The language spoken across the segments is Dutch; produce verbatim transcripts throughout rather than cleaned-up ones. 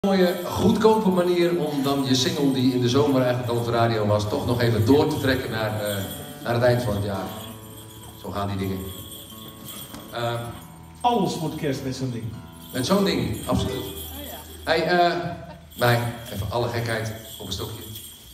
Een mooie, goedkope manier om dan je single die in de zomer eigenlijk al op de radio was, toch nog even door te trekken naar, uh, naar het eind van het jaar. Zo gaan die dingen. Uh, Alles wordt kerst met zo'n ding. Met zo'n ding, absoluut. Hey, uh, nee, even alle gekheid op een stokje.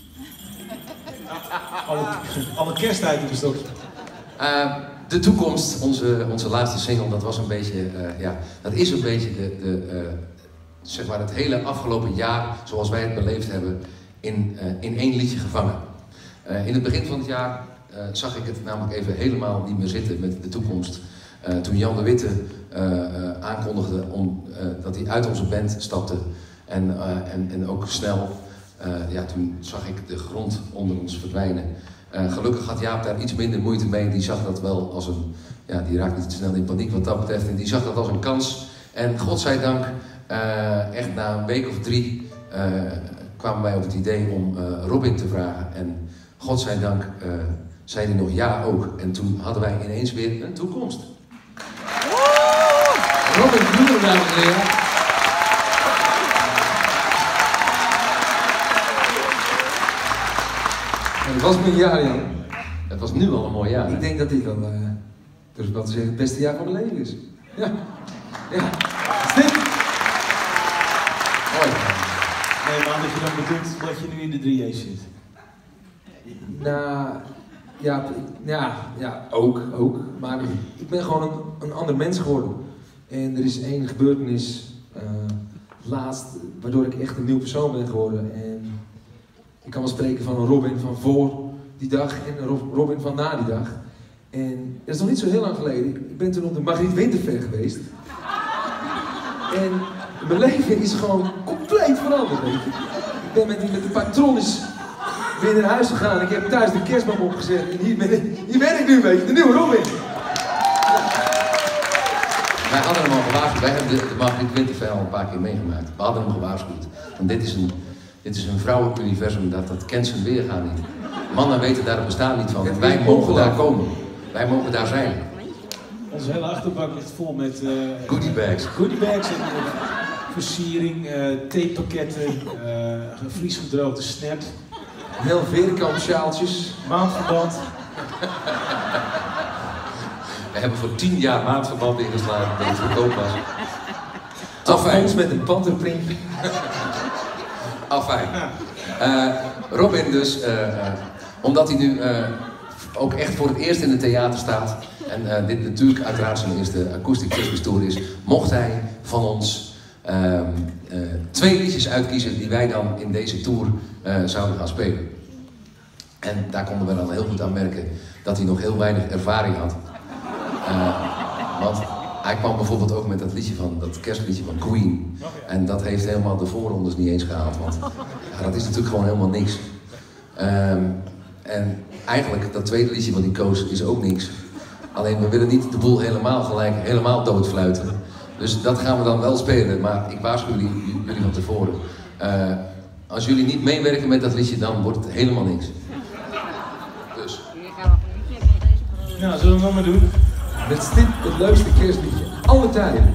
Alle, alle kersttijd op een stokje. Uh, de toekomst, onze, onze laatste single, dat was een beetje, uh, ja, dat is een beetje de, de uh, zeg maar het hele afgelopen jaar, zoals wij het beleefd hebben, in, uh, in één liedje gevangen. Uh, in het begin van het jaar uh, zag ik het namelijk even helemaal niet meer zitten met de toekomst. Uh, toen Jan de Witte uh, uh, aankondigde om, uh, dat hij uit onze band stapte en, uh, en, en ook snel, uh, ja, toen zag ik de grond onder ons verdwijnen. Uh, gelukkig had Jaap daar iets minder moeite mee. Die zag dat wel als een, ja, die raakte niet te snel in paniek wat dat betreft. En die zag dat als een kans. En godzijdank, uh, echt na een week of drie, uh, kwamen wij op het idee om uh, Robin te vragen. En godzijdank uh, zei hij nog ja ook. En toen hadden wij ineens weer een toekomst. Robin Bloemen, dames en heren. Het was mijn jaar, Jan. Het was nu al een mooi jaar. Ik denk dat dit wel, uh, durf ik wel te zeggen, het beste jaar van mijn leven is. Ja. Ja. Stik. Mooi. Nee, maar dat je dan bedoelt dat je nu in de drie J's zit. Nou, ja, ja, ja, ook, ook. Maar ik ben gewoon een, een ander mens geworden. En er is één gebeurtenis, uh, laatst, waardoor ik echt een nieuw persoon ben geworden. En ik kan wel spreken van een Robin van voor die dag en een Robin van na die dag. En dat is nog niet zo heel lang geleden. Ik ben toen op de Margriet Winterfair geweest. En mijn leven is gewoon compleet veranderd, weet je. Ik ben met, met de patrones weer naar huis gegaan. Ik heb thuis de kerstboom opgezet. En hier ben ik, hier ben ik nu, weet je. De nieuwe Robin. Wij hadden hem al gewaarschuwd. Wij hebben de, de Margriet Winterfair al een paar keer meegemaakt. We hadden hem gewaarschuwd. Want dit is een... Dit is een vrouwenuniversum, dat, dat kent zijn weergaan niet. Mannen weten daar het bestaan niet van. En wij mogen daar komen. Wij mogen daar zijn. Onze hele achterbak ligt vol met uh, goodie bags. Goodie bags en uh, versiering, uh, theepakketten, uh, vriesgedroogde snap. Heel veerkamp sjaaltjes. Maandverband. We hebben voor tien jaar maandverband ingeslagen dat het goedkoop was. Afijn met een panterprintje. Afijn. Uh, Robin dus, uh, uh, omdat hij nu uh, ook echt voor het eerst in het theater staat en uh, dit natuurlijk uiteraard zijn eerste Acoustic Christmas Tour is, mocht hij van ons uh, uh, twee liedjes uitkiezen die wij dan in deze tour uh, zouden gaan spelen. En daar konden we dan heel goed aan merken dat hij nog heel weinig ervaring had. Uh, want hij kwam bijvoorbeeld ook met dat liedje van, dat kerstliedje van Queen. En dat heeft helemaal de voorrondes niet eens gehaald, want ja, dat is natuurlijk gewoon helemaal niks. Um, en eigenlijk, dat tweede liedje wat hij koos, is ook niks. Alleen we willen niet de boel helemaal gelijk, helemaal doodfluiten. Dus dat gaan we dan wel spelen, maar ik waarschuw jullie, jullie van tevoren. Uh, als jullie niet meewerken met dat liedje, dan wordt het helemaal niks. Dus. Nou, zullen we het maar doen? Dit is dit het leukste kerstliedje. Alle tijden.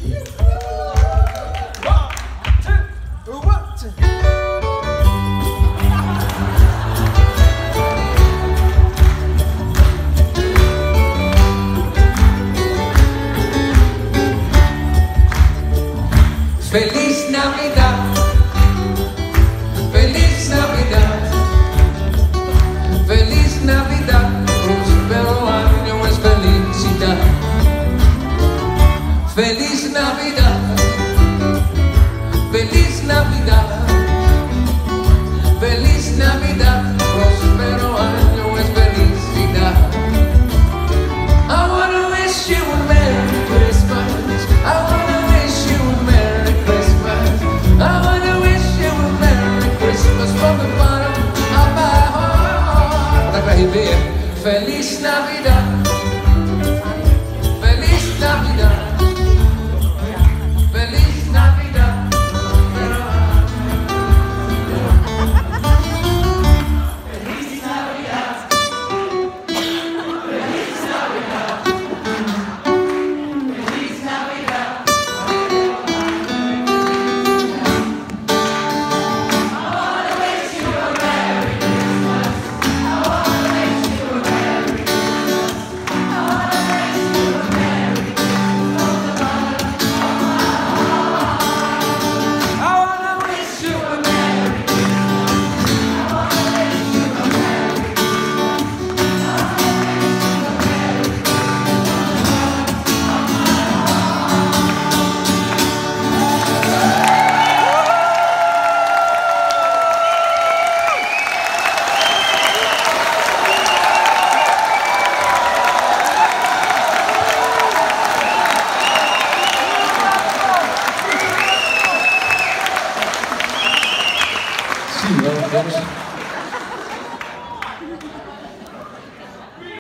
Feliz Navidad, Feliz Navidad, Feliz Navidad, prospero año es felicidad. Feliz Navidad, Feliz Navidad.